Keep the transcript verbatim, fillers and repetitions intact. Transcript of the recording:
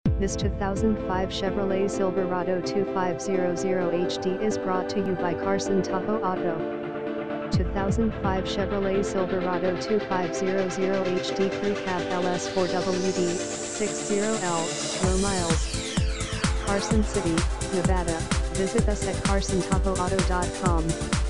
This two thousand five Chevrolet Silverado twenty-five hundred H D is brought to you by Carson Tahoe Auto. two thousand five Chevrolet Silverado twenty-five hundred H D Crew Cab L S four W D, sixty L, low miles. Carson City, Nevada. Visit us at carson tahoe auto dot com.